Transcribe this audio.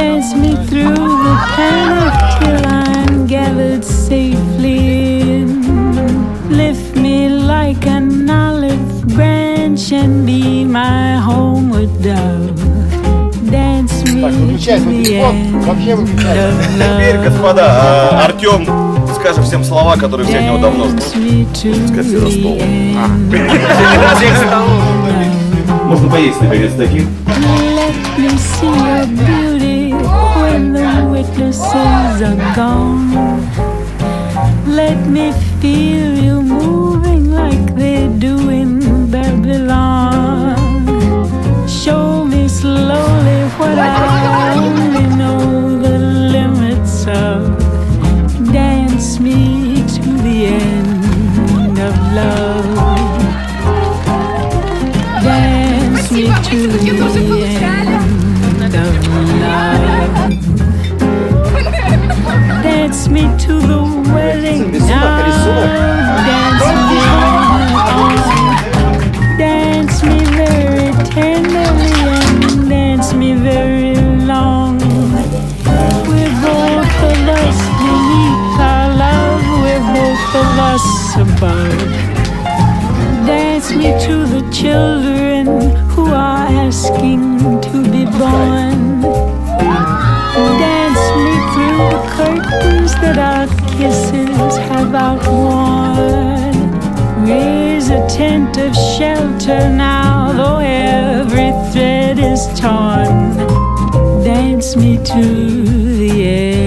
Dance me through the panic till I'm gathered safely in. Lift me like an olive branch and be my homeward dove. Dance me to the end of Теперь, love. господа, Артем скажет всем слова, которые все от него давно ждут. Пускай все за стол. Можно поесть, наконец, таким. Let me see your beauty when the witnesses are gone. Let me feel you moving like they do in Babylon. Show me slowly what I only know the limits of. Dance me to the end of love. Dance me to the end of love. Dance me to the wedding now. Dance me on. Dance me very tenderly and dance me very long. We're both of us beneath our love. We're both of us above. Dance me to the children who are asking to be born. Dance me through the curtains that our kisses have outworn. Raise a tent of shelter now, though every thread is torn. Dance me to the end.